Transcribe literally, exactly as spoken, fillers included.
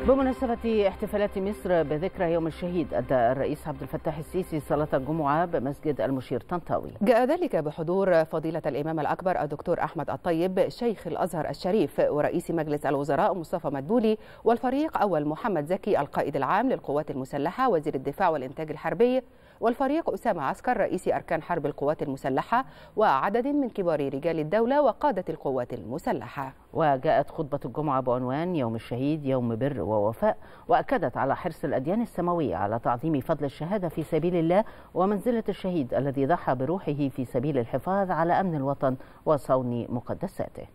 بمناسبة احتفالات مصر بذكرى يوم الشهيد، أدى الرئيس عبد الفتاح السيسي صلاة الجمعة بمسجد المشير طنطاوي. جاء ذلك بحضور فضيلة الإمام الأكبر الدكتور أحمد الطيب شيخ الأزهر الشريف ورئيس مجلس الوزراء مصطفى مدبولي، والفريق أول محمد زكي القائد العام للقوات المسلحة وزير الدفاع والإنتاج الحربي، والفريق أسامة عسكر رئيس أركان حرب القوات المسلحة، وعدد من كبار رجال الدولة وقادة القوات المسلحة. وجاءت خطبة الجمعة بعنوان يوم الشهيد يوم بر ووفاء، وأكدت على حرص الأديان السماوية على تعظيم فضل الشهادة في سبيل الله ومنزلة الشهيد الذي ضحى بروحه في سبيل الحفاظ على أمن الوطن وصون مقدساته.